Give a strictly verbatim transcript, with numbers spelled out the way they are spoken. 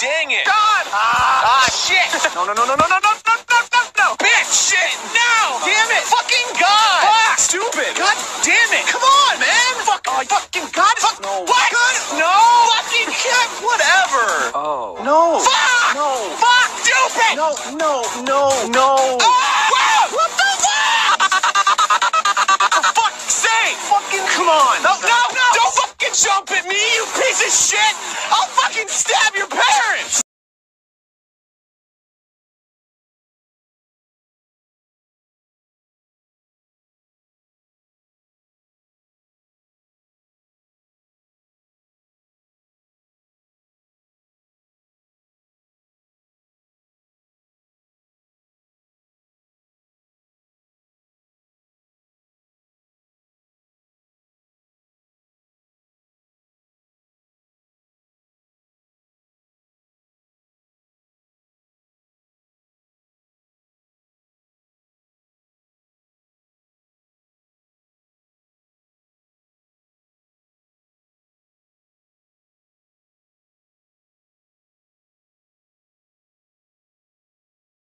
dang it. God! Ah, ah shit. No, no, no, no, no, no, no, no, no, no, no. Bitch, shit, no. Damn it. Fucking God. Fuck. Stupid. God damn it. Come on, man. Fuck. Oh, fucking God. Fuck. No. What? God. No. Fucking God. Whatever. Oh. No. Fuck. No. Fuck. Stupid. No, no, no, no. Ah! Wow. What the fuck? For fuck's sake. Fucking come on. No, no, no. Don't fucking jump at me, you piece of shit. I'll fucking stab